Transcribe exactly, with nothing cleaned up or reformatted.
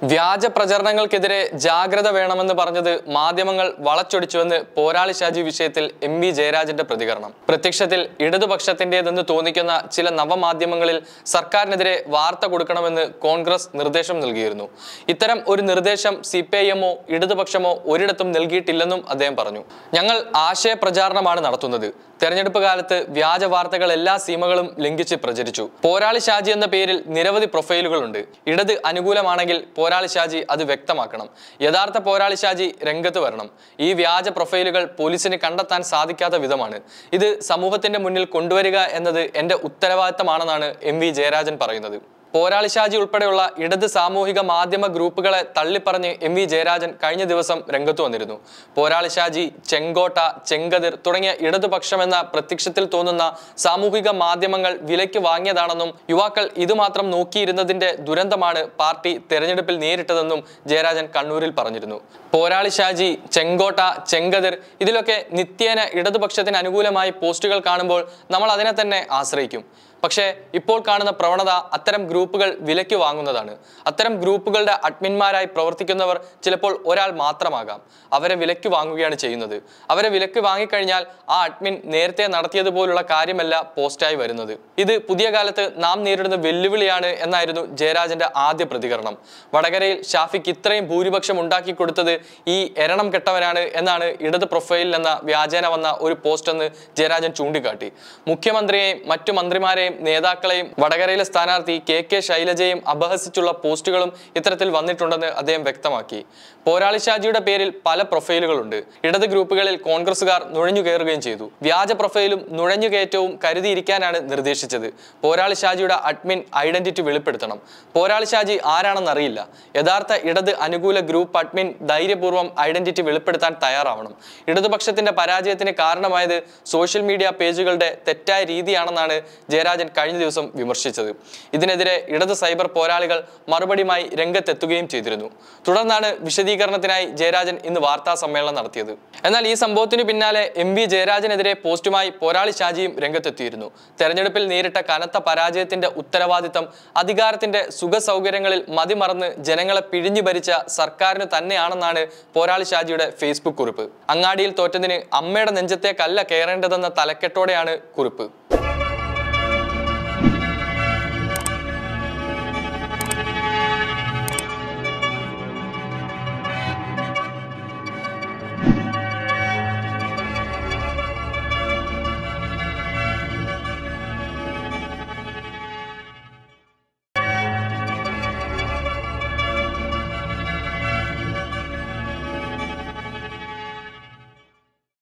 വ്യാജ പ്രചരണങ്ങൾക്കെതിരെ ജാഗ്രത വേണമെന്ന് പറഞ്ഞത് മാധ്യമങ്ങൾ വളച്ചൊടിച്ചുവെന്ന് പോരാളി ഷാജി വിഷയത്തിൽ എം വി ജയരാജന്റെ പ്രതികരണം. പ്രത്യക്ഷത്തിൽ ഇടതുപക്ഷത്തിന്റേതെന്ന് തോന്നിക്കുന്ന ചില നവമാധ്യമങ്ങളിൽ സർക്കാരിനെതിരെ വാർത്ത കൊടുക്കണമെന്ന് കോൺഗ്രസ് നിർദ്ദേശം നൽകിയിരുന്നു. ഇത്തരം ഒരു നിർദ്ദേശം സി പി ഐ എമ്മോ ഇടതുപക്ഷമോ ഒരിടത്തും നൽകിയിട്ടില്ലെന്നും അദ്ദേഹം പറഞ്ഞു. ഞങ്ങൾ ആശയ പ്രചാരണമാണ് നടത്തുന്നത്. തെരഞ്ഞെടുപ്പ് കാലത്ത് വ്യാജ വാർത്തകൾ എല്ലാ സീമകളും ലംഘിച്ച് പ്രചരിച്ചു. പോരാളി ഷാജി എന്ന പേരിൽ നിരവധി പ്രൊഫൈലുകളുണ്ട്. ഇടത് അനുകൂലമാണെങ്കിൽ പോരാളി ഷാജി അത് വ്യക്തമാക്കണം. യഥാർത്ഥ പോരാളി ഷാജി രംഗത്ത് വരണം. ഈ വ്യാജ പ്രൊഫൈലുകൾ പോലീസിന് കണ്ടെത്താൻ സാധിക്കാത്ത വിധമാണ്. ഇത് സമൂഹത്തിന്റെ മുന്നിൽ കൊണ്ടുവരിക എന്നത് എന്റെ ഉത്തരവാദിത്തമാണെന്നാണ് എം വി ജയരാജൻ പറയുന്നത്. പോരാളി ഷാജി ഉൾപ്പെടെയുള്ള ഇടത് സാമൂഹിക മാധ്യമ ഗ്രൂപ്പുകളെ തള്ളിപ്പറഞ്ഞ് എം വി ജയരാജൻ കഴിഞ്ഞ ദിവസം രംഗത്ത് വന്നിരുന്നു. പോരാളി ഷാജി, ചെങ്കോട്ട, ചെങ്കതിർ തുടങ്ങിയ ഇടതുപക്ഷമെന്ന പ്രത്യക്ഷത്തിൽ തോന്നുന്ന സാമൂഹിക മാധ്യമങ്ങൾ വിലയ്ക്ക് വാങ്ങിയതാണെന്നും യുവാക്കൾ ഇതുമാത്രം നോക്കിയിരുന്നതിന്റെ ദുരന്തമാണ് പാർട്ടി തെരഞ്ഞെടുപ്പിൽ നേരിട്ടതെന്നും ജയരാജൻ കണ്ണൂരിൽ പറഞ്ഞിരുന്നു. പോരാളി ഷാജി, ചെങ്കോട്ട, ചെങ്കതിർ ഇതിലൊക്കെ നിത്യേന ഇടതുപക്ഷത്തിന് അനുകൂലമായി പോസ്റ്റുകൾ കാണുമ്പോൾ നമ്മൾ അതിനെ തന്നെ ആശ്രയിക്കും. പക്ഷേ ഇപ്പോൾ കാണുന്ന പ്രവണത അത്തരം ഗ്രൂപ്പുകൾ വിലയ്ക്ക് വാങ്ങുന്നതാണ്. അത്തരം ഗ്രൂപ്പുകളുടെ അഡ്മിന്മാരായി പ്രവർത്തിക്കുന്നവർ ചിലപ്പോൾ ഒരാൾ മാത്രമാകാം. അവരെ വിലയ്ക്ക് വാങ്ങുകയാണ് ചെയ്യുന്നത്. അവരെ വിലയ്ക്ക് വാങ്ങിക്കഴിഞ്ഞാൽ ആ അഡ്മിൻ നേരത്തെ നടത്തിയതുപോലുള്ള കാര്യമല്ല പോസ്റ്റായി വരുന്നത്. ഇത് പുതിയ കാലത്ത് നാം നേരിടുന്ന വെല്ലുവിളിയാണ് എന്നായിരുന്നു ജയരാജന്റെ ആദ്യ പ്രതികരണം. വടകരയിൽ ഷാഫിക്ക് ഇത്രയും ഭൂരിപക്ഷം ഉണ്ടാക്കി കൊടുത്തത് ഈ എരണം കെട്ടവനാണ് എന്നാണ് ഇടത് പ്രൊഫൈലിൽ എന്ന വ്യാജേന വന്ന ഒരു പോസ്റ്റ് എന്ന് ജയരാജൻ ചൂണ്ടിക്കാട്ടി. മുഖ്യമന്ത്രിയെയും മറ്റു മന്ത്രിമാരെയും നേതാക്കളെയും വടകരയിലെ സ്ഥാനാർത്ഥി കെ കെ ശൈലജയും അപഹസിച്ചുള്ള പോസ്റ്റുകളും ഇത്തരത്തിൽ വന്നിട്ടുണ്ടെന്ന് അദ്ദേഹം വ്യക്തമാക്കി. പോരാളി ഷാജിയുടെ പേരിൽ പല പ്രൊഫൈലുകളുണ്ട്. ഇടത് ഗ്രൂപ്പുകളിൽ കോൺഗ്രസുകാർ നുഴഞ്ഞു കയറുകയും ചെയ്തു. വ്യാജ പ്രൊഫൈലും നുഴഞ്ഞുകയറ്റവും കരുതിയിരിക്കാനാണ് നിർദ്ദേശിച്ചത്. പോരാളി ഷാജിയുടെ അഡ്മിൻ ഐഡന്റിറ്റി വെളിപ്പെടുത്തണം. പോരാളി ഷാജി ആരാണെന്ന് അറിയില്ല. യഥാർത്ഥ ഇടത് അനുകൂല ഗ്രൂപ്പ് അഡ്മിൻ ധൈര്യപൂർവ്വം ഐഡന്റിറ്റി വെളിപ്പെടുത്താൻ തയ്യാറാവണം. ഇടതുപക്ഷത്തിന്റെ പരാജയത്തിന് കാരണമായത് സോഷ്യൽ മീഡിയ പേജുകളുടെ തെറ്റായ രീതിയാണെന്നാണ് ജയരാജൻ കഴിഞ്ഞ ദിവസം വിമർശിച്ചത്. ഇതിനെതിരെ ഇടത് സൈബർ പോരാളികൾ മറുപടിയുമായി രംഗത്തെത്തുകയും ചെയ്തിരുന്നു. തുടർന്നാണ് വിശദീകരണത്തിനായി ജയരാജൻ ഇന്ന് വാർത്താ സമ്മേളനം നടത്തിയത്. എന്നാൽ ഈ സംഭവത്തിനു പിന്നാലെ എം വി ജയരാജനെതിരെ പോസ്റ്റുമായി പോരാളി ഷാജിയും രംഗത്തെത്തിയിരുന്നു. തെരഞ്ഞെടുപ്പിൽ നേരിട്ട കനത്ത പരാജയത്തിന്റെ ഉത്തരവാദിത്തം അധികാരത്തിന്റെ സുഖ സൗകര്യങ്ങളിൽ മതിമറന്ന് ജനങ്ങളെ പിഴിഞ്ഞു ഭരിച്ച സർക്കാരിന് തന്നെയാണെന്നാണ് പോരാളി ഷാജിയുടെ ഫേസ്ബുക്ക് കുറിപ്പ്. അങ്ങാടിയിൽ തോറ്റതിന് അമ്മയുടെ നെഞ്ചത്തേക്കല്ല കയറേണ്ടതെന്ന തലക്കെട്ടോടെയാണ് കുറിപ്പ്.